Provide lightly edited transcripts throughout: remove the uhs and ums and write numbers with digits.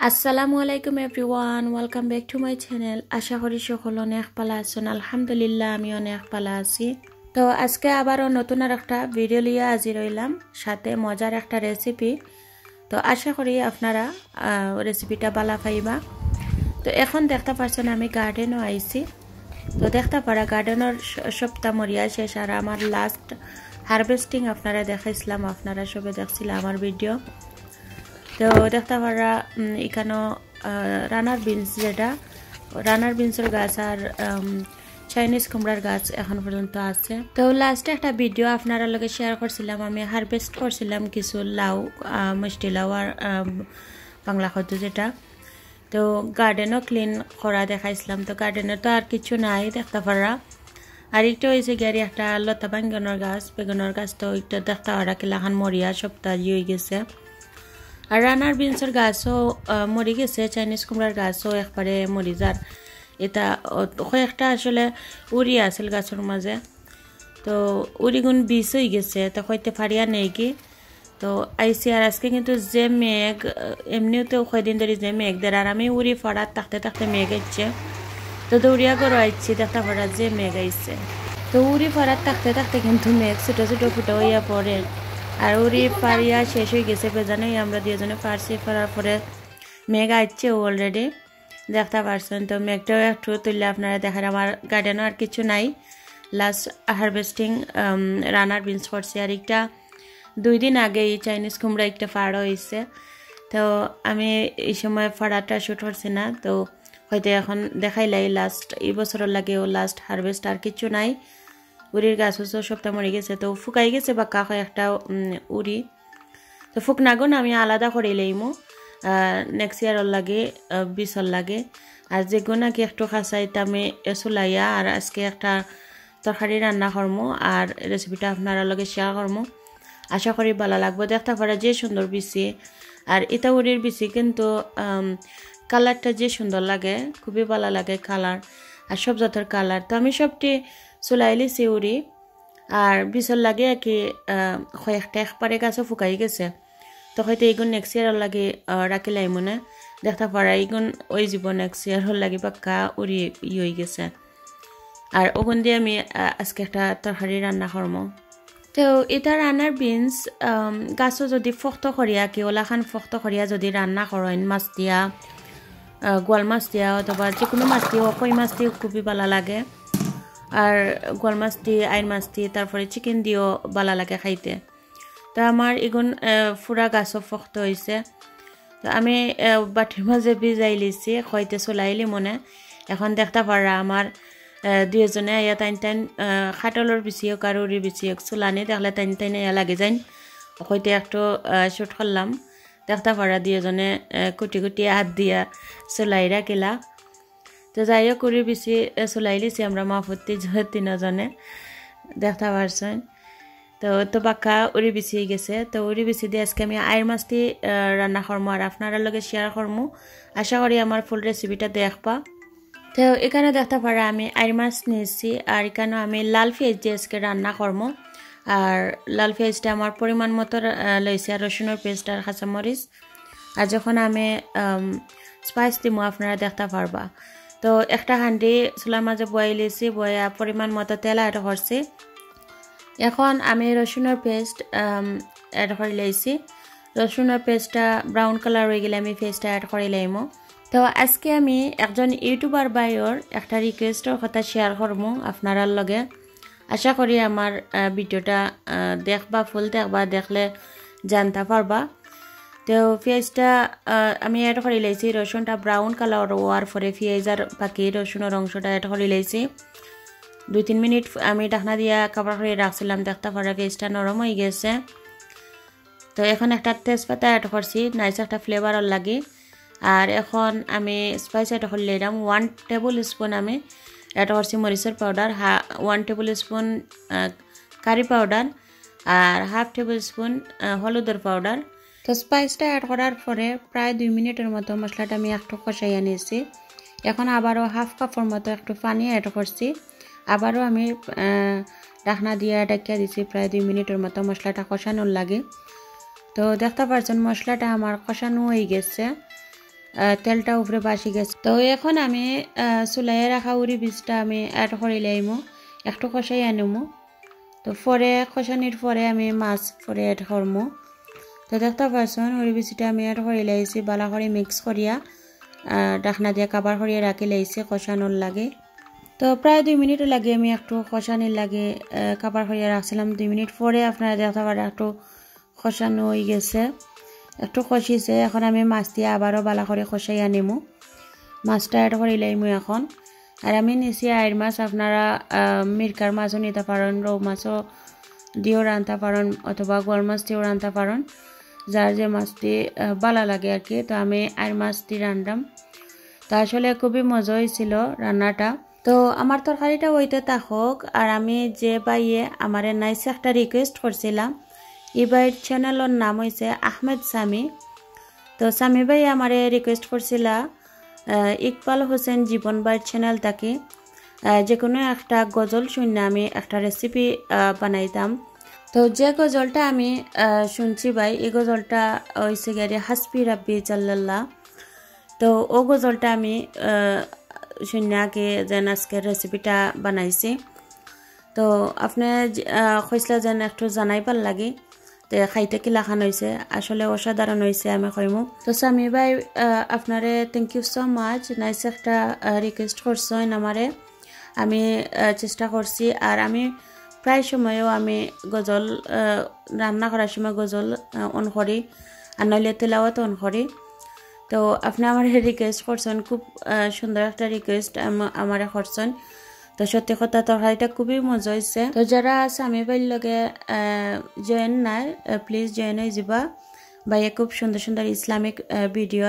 আসসালামু আলাইকুম everyone, welcome back to my channel. আশা করি সকল অনেক ভালো আছেন। আলহামদুলিল্লাহ আমি অনেক ভালো আছি। তো আজকে আবারও নতুন আর একটা ভিডিও লিয়ে হাজির হইলাম, সাথে মজার একটা রেসিপি। তো আশা করি আপনারা রেসিপিটা ভালো পাইবা। তো এখন দেখতে পাচ্ছেন আমি গার্ডেনও আইছি। তো দেখতে পারা গার্ডেনের সপ্তাহ মরিয়া শেষ, আর আমার লাস্ট হারভেস্টিং আপনারা দেখাইছিলাম, আপনারা সবে দেখছিলাম আমার ভিডিও। তো দেখতে পারা এখানে রানার বিনস, যেটা রানার বিনসের গাছ আর চাইনিজ কুমড়ার গাছ এখন পর্যন্ত আছে। তো লাস্টে একটা ভিডিও আপনারা লগে শেয়ার করছিলাম, আমি হারভেস্ট করছিলাম কিছু লাউ, মিষ্টি লাউ আর বাংলা খাদ্য যেটা। তো গার্ডেনও ক্লিন করা দেখাইছিলাম। তো গার্ডেনে তো আর কিছু নাই দেখতে পারা। আর একটু হয়েছে গিয়ে একটা লতা বেগুনের গাছ তো একটু দেখতে পারা কিলাখান মরিয়া সপ্তাহ হয়ে গেছে। আর রানার বিনসের গাছও মরি গেছে, চাইনিজ কুমড়ার গাছও একবারে মরি যার। এটা কয়েকটা আসলে উড়ি আছিল গাছের মাঝে, তো উড়িগুণ বিষ হয়ে গেছে, তো হইতে ফারিয়া নেই কি। তো আইসি আর আজকে কিন্তু যে মেঘ, এমনিও তো কয়দিন ধরে যে মেঘ দেয়, আর আমি উড়ি ফড়ার থাকতে মেঘ আইছে। তো দৌড়িয়া করে আইছি দেখতে ফড়ার যে মেঘ আইছে। তো উড়ি ফড়ার থাকতে কিন্তু মেঘ ছোটো ছোটো ফুটো হইয়া পড়ে। আর উড়ি পারিয়া শেষ হয়ে গেছে বেজানোই, আমরা দুজনে পারছি। পারার পরে মেঘ আসছে অলরেডি দেখতে পারছেন। তো মেঘটাও একটু তুললে আপনারা দেখেন। আমার গার্ডেনও আর কিছু নাই, লাস্ট হারভেস্টিং রানার বিনস করছি। আর একটা 2 দিন আগে এই চাইনিজ কুমড়া একটা ফাড়া হয়েছে। তো আমি এই সময় ফাড়াটা শুট করছি না, তো হয়তো এখন দেখাইলাই লাস্ট এই বছরের লাগেও লাস্ট হারভেস্ট। আর কিছু নাই, উড়ির গাছ হচ্ছে সপ্তাহ মরে গেছে, তো ফুকাই গেছে বা কাকা একটা উড়ি। তো ফুক নাগুন আমি আলাদা করে লইমু, নেক্সট ইয়ারর লাগে বিশর লাগে। আর যেগুলো নাকি একটু খাসাইতে আমি চুলাইয়া আর আজকে একটা তরকারি রান্না করমু, আর রেসিপিটা আপনারা লগে শেয়ার করমু। আশা করি ভালো লাগবে। দেখতে পারা যে সুন্দর বিচি, আর এটা উড়ির বিচি কিন্তু কালারটা যে সুন্দর লাগে, খুবই ভালো লাগে কালার, আর সব জাতের কালার। তো আমি সবটি চুলাইলি উড়ি আর বিচর লাগে আর কি কয়েকটা একবারে গাছে ফুকাই গেছে। তো হয়তো এইগুণ নেক্সট ইয়ার লাগে রাখিলাই মনে দেখতে পারা এইগুণ ওই যাব নেক্সট ইয়ার লাগে পাক্কা উড়ি হয়ে গেছে। আর ওগুন দিয়ে আমি আজকে একটা তরকারি রান্না করবো। তো এটা রান্নার বিনস গাছও যদি ফক্ত করিয়া কি ওলাখান ফক্ত করিয়া যদি রান্না করেন, মাছ দিয়া, গোয়াল মাছ দিয়া অথবা যে কোনো মাছ দিয়ে, কই মাছ দিয়ে খুবই ভালো লাগে। আর গোয়াল মাছ দিয়ে, আইন মাছ দিয়ে, তারপরে চিকেন দিয়েও ভালো লাগে খাইতে। তো আমার এগুন ফুরা গাছও ফক্ত হয়েছে। তো আমি বাটির মাঝে ভিজাই লিছি, হইতে চলাইলি মনে। এখন দেখতে পারা আমার দুজনে আয়া টাইন খাটলের বিচিয়েক আর উড়ি বিচিয়েক চুলানি দেখলে টাইন আয়া লাগে যাইন, হইতে একটু শুট করলাম। দেখতে পারা দুজনে কুটি হাত দিয়া চলাই রাখিলা। তো যাই হোক উড়ি বিচি চলাই লিছি আমরা মাফতি 3জনে দেখতে পারছেন। তো বাক্কা উড়ি বিচি গেছে। তো উড়ি বিচি দিয়ে আজকে আমি আইর মাছটি রান্না করবো আর আপনারা লগে শেয়ার করবো। আশা করি আমার ফুল রেসিপিটা দেখবা। তো এখানে দেখতে পারা আমি আইর মাছ নিয়েছি, আর এখানে আমি লাল পেঁয়াজ দিয়ে আজকে রান্না করবো। আর লাল পেঁয়াজটা আমার পরিমাণ মতো লইছে, আর রসুনের পেস্ট আর কাঁচামরিচ। আর যখন আমি স্পাইস দিব আপনারা দেখতে পারবা। তো একটা হান্ডি চুলার মাঝে বয়াই লিয়েছি, বয়া পরিমাণ মতো তেল অ্যাড করছি। এখন আমি রসুনের পেস্ট অ্যাড করে লাইছি। রসুনের পেস্টটা ব্রাউন কালার হয়ে গেলে আমি পেস্টটা অ্যাড করে লাইমো। তো আজকে আমি একজন ইউটিউবার ভাইয়ের একটা রিকোয়েস্টের কথা শেয়ার করবো আপনার লগে। আশা করি আমার ভিডিওটা দেখবা, ফুল দেখবা, দেখলে জানতে পারবা। তো পেঁয়াজটা আমি অ্যাড করে লাইছি, রসুনটা ব্রাউন কালার হওয়ার পরে পেঁয়াজ আর বাকি রসুনের অংশটা অ্যাড করে লাইছি। 2-3 মিনিট আমি ঢাকনা দিয়া কভার করে রাখছিলাম, দেখতে পারা পেঁয়াজটা নরম হয়ে গেছে। তো এখন একটা তেজপাতা অ্যাড করছি, নাইস একটা ফ্লেভার লাগে। আর এখন আমি স্পাইস অ্যাড করে নিলাম 1 টেবিল স্পুন আমি অ্যাড করছি মরিচের powder, 1 tablespoon curry powder, আর 1/2 টেবিল স্পুন হলুদের পাউডার। তো স্পাইসটা অ্যাড করার পরে প্রায় 2 মিনিটের মতো মশলাটা আমি একটু কষাইয়া নিয়েছি। এখন আবারও 1/2 কাপের মতো একটু পানি অ্যাড করছি। আবারও আমি ঢাকনা দিয়ে ঢাকিয়ে দিছি প্রায় 2 মিনিটের মতো মশলাটা কষানোর লাগে। তো দেখতে পাচ্ছেন মশলাটা আমার কষানো হয়ে গেছে। তেলটা উপরে বাসি গেছে। তো এখন আমি চুলাইয়ে রাখা উড়ি বীজটা আমি অ্যাড করে লাইমো, একটু কষাই আনিমো। তো পরে কষানির পরে আমি মাছ পরে অ্যাড করমো। তো দেখতে পাচ্ছেন উড়ি বীজটা আমি অ্যাড করে লাইছি, বালা করে মিক্স করিয়া ঢাকনা দিয়ে কাবার করিয়া রাখি লাইছি কষানোর লাগে। তো প্রায় 2 মিনিট লাগে আমি একটু কষানির লাগে কাবার করিয়া রাখছিলাম। 2 মিনিট পরে আপনারা দেখতে পারেন একটু কষানো হয়ে গেছে, একটু কষিছে। এখন আমি মাছ দিয়ে আবারও বালা করে কষাই আনিমু, মাছটা অ্যাড করে লাইমু এখন। আর আমি নিচে আইর মাছ, আপনারা মিরকার মাছও নিতে পারেন, রৌ মাছও দিয়েও রাঁধতে পারেন, অথবা গোয়াল মাছ দিয়েও রাঁধতে পারেন, যার যে মাছটি বালা লাগে আর কি। তো আমি আইর মাছ দিয়ে রান্ধাম। তো আসলে খুবই মজা হয়েছিল রান্নাটা। তো আমার তরকারিটা হইতে থাকুক, আর আমি যে বাইয়ে আমার নাইসে একটা রিকোয়েস্ট করছিলাম, এই বাইয়ের চ্যানেলের নাম হয়েছে আহমেদ সামি। তো সামি ভাই আমারে রিকোয়েস্ট করছিল ইকবাল হোসেন জীবন বাইয়ের চ্যানেল থেকে যে কোনো একটা গজল শুনে আমি একটা রেসিপি বানাইতাম। তো যে গজলটা আমি শুনছি ভাই, এই গজলটা হয়েছে গিয়ে হাসবি রাব্বি জাল্লাল্লাহ। তো ও গজলটা আমি শুনে আগে যেন আজকে রেসিপিটা বানাইছি। তো আপনি কইসলা যেন একটু জানাইবার লাগে তো খাইতে কি লাখান হয়েছে, আসলে অসাধারণ হয়েছে আমি কইমু। তো সামি ভাই আপনারে thank you so much, nice একটা রিকোয়েস্ট করছেন আমারে, আমি চেষ্টা করছি। আর আমি প্রায় সময়ও আমি গজল রান্না করার সময় গজল অন করি, আর নইলে তেলাওয়াত অন করি। তো আপনি আমার রিকোয়েস্ট করছেন, খুব সুন্দর একটা রিকোয়েস্ট আমার করছেন। তো সত্যি কথা তরকারিটা খুবই মজা হয়েছে। তো যারা স্বামী ভাইয়ের লগে জয়েন নাই প্লিজ জয়েন হয়ে যাবা, ভাইয়ে খুব সুন্দর সুন্দর ইসলামিক ভিডিও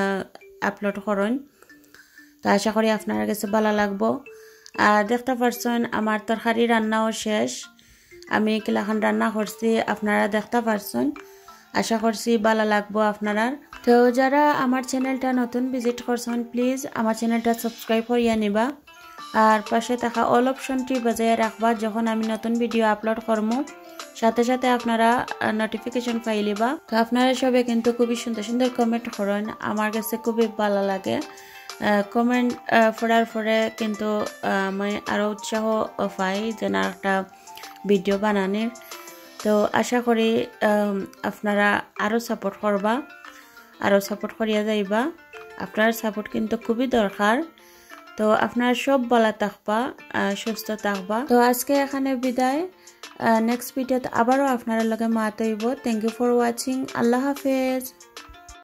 আপলোড করেন। তো আশা করি আপনার কাছে ভালো লাগবো। আর দেখতে পারছেন আমার তরকারি রান্নাও শেষ, আমি কিলাখান রান্না করছি আপনারা দেখতে পারছেন, আশা করছি ভালো লাগবো আপনারা। তো যারা আমার চ্যানেলটা নতুন ভিজিট করছেন প্লিজ আমার চ্যানেলটা সাবস্ক্রাইব করিয়া নিবা, আর পাশে থাকা অল অপশনটি বাজায় রাখবা, যখন আমি নতুন ভিডিও আপলোড করবো সাথে সাথে আপনারা নোটিফিকেশন পাইলিবা। তো আপনারা সবাই কিন্তু খুবই সুন্দর সুন্দর কমেন্ট করেন, আমার কাছে খুবই ভালো লাগে। কমেন্ট পড়ার পরে কিন্তু আমি আরও উৎসাহ পাই যেন একটা ভিডিও বানানোর। তো আশা করি আপনারা আরও সাপোর্ট করবা, আরও সাপোর্ট করিয়া যাইবা, আপনার সাপোর্ট কিন্তু খুবই দরকার। তো আপনার সব ভালো থাকবা, সুস্থ থাকবা। তো আজকে এখানে বিদায়, নেক্সট ভিডিওতে আবারও আপনার লগে মাত হইব। থ্যাংক ইউ ফর ওয়াচিং, আল্লাহ হাফেজ।